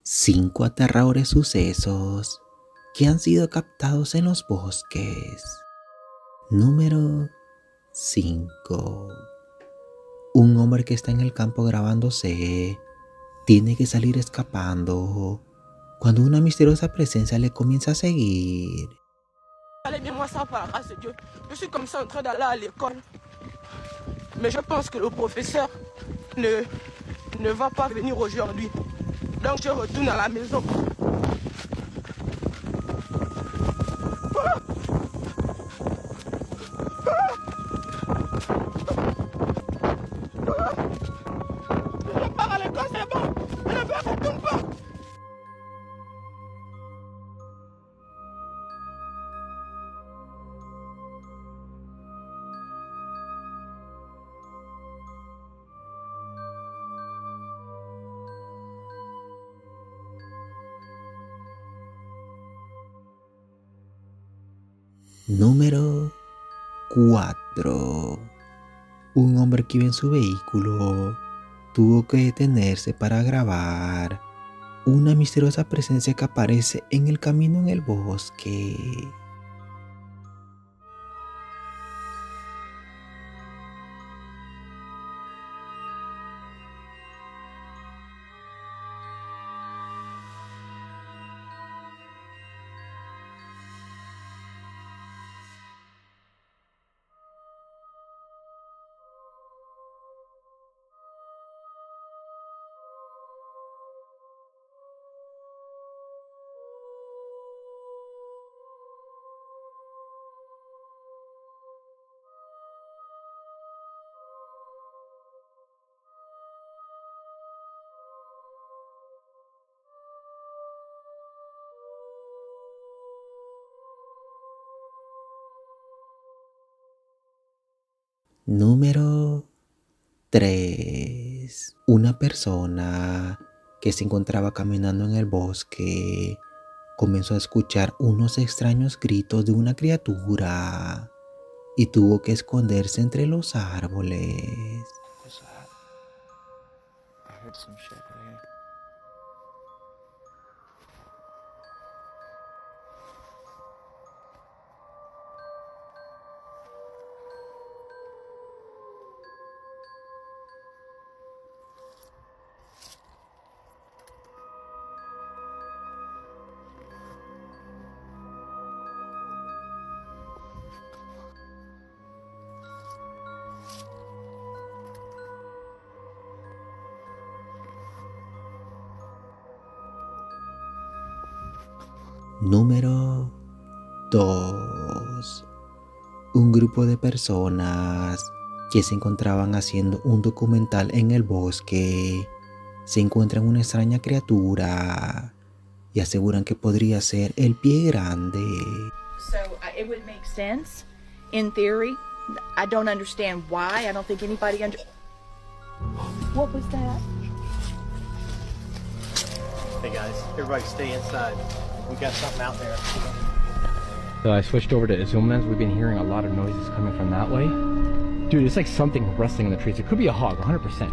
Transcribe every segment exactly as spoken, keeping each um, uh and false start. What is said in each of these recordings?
Cinco aterradores sucesos que han sido captados en los bosques. Número cinco. Un hombre que está en el campo grabándose tiene que salir escapando cuando una misteriosa presencia le comienza a seguir. Allez bien, moi ça par la grâce de Dieu. Je suis comme ça en train d'aller à l'école. Mais je pense que le professeur ne, ne va pas venir aujourd'hui. Donc je retourne à la maison. Je pars à l'école, c'est bon. Je ne retourne pas. Número cuatro. Un hombre que iba en su vehículo tuvo que detenerse para grabar una misteriosa presencia que aparece en el camino en el bosque. Número tres. Una persona que se encontraba caminando en el bosque comenzó a escuchar unos extraños gritos de una criatura y tuvo que esconderse entre los árboles. What's that? I heard some shit right here. Número dos. Un grupo de personas que se encontraban haciendo un documental en el bosque se encuentran una extraña criatura y aseguran que podría ser el pie grande. So uh, it would make sense in theory. I don't understand why. I don't think anybody under. What was that? Hey guys, everybody stay inside. We got something out there. So I switched over to zoom lens. We've been hearing a lot of noises coming from that way. Dude, it's like something rustling in the trees. It could be a hog, one hundred percent.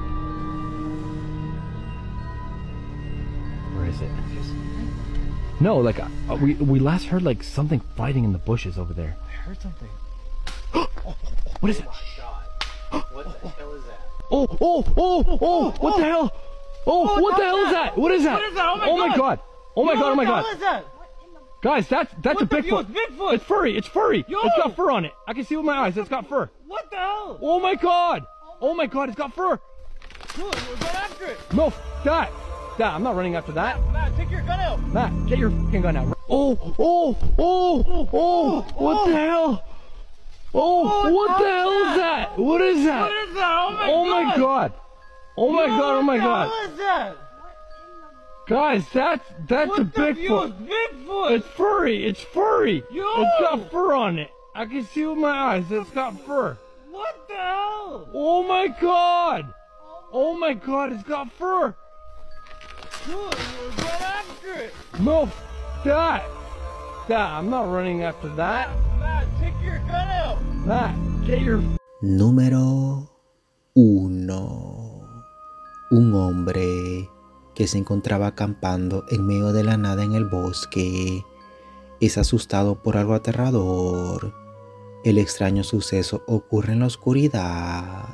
Where is it? No, like uh, we we last heard like something fighting in the bushes over there. I heard something. What is it? Oh my god. What the hell is that? Oh, oh, oh, oh, what the hell? Oh, what the hell is that? What is that? What is that? Oh my Oh my God. god. Oh my god, oh my god. What is that? Guys, that's that's What a the- Bigfoot. yo, it's Bigfoot. It's furry. It's furry. Yo. It's got fur on it. I can see with my eyes. It's got fur. What the hell? Oh my god. Oh my god, it's got fur. Dude, we're going after it. No, that. That. I'm not running after that. Matt, take your gun out. Matt, get your fucking gun out. Oh, oh, oh, oh, what the hell? Oh, what the hell is that? What is that? What is that? Oh my Oh god. my god. Oh my Yo, god, oh my what god. the hell is that? Guys, that's that's What a the yo, Bigfoot. it's Bigfoot. It's furry. It's furry. Yo. It's got fur on it. I can see with my eyes. It's got fur. What the hell? Oh my god. Oh my god, it's got fur. Dude, we're going after it. No, that. That. I'm not running after that. Matt, take your gun out. That. Get your. Número uno. Un hombre que se encontraba acampando en medio de la nada en el bosque. Es asustado por algo aterrador. El extraño suceso ocurre en la oscuridad.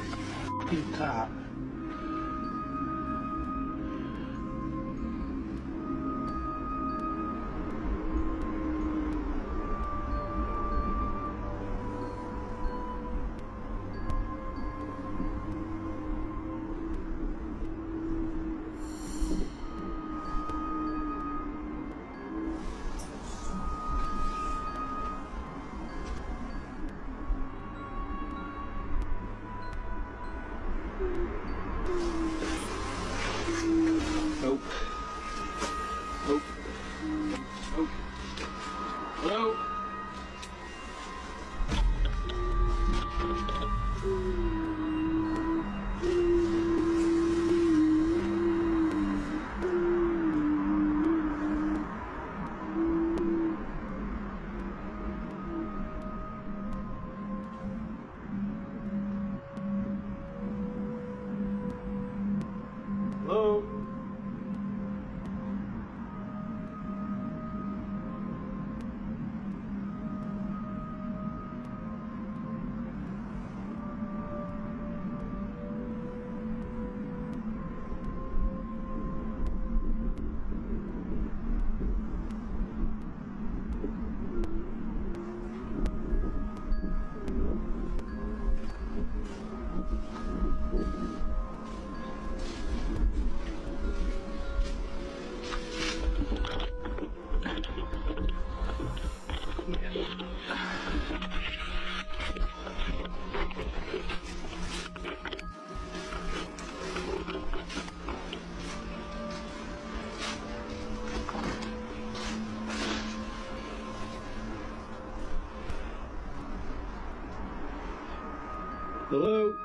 Nope. Nope. Nope. Hello? Hello? Hello?